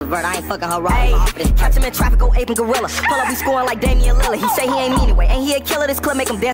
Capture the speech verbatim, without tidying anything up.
I ain't fucking her right. Hey, catch him in traffic, go ape and gorilla. Pull up, we scoring like Damian Lillard. He say he ain't mean it way. Ain't he a killer? This clip make him dance.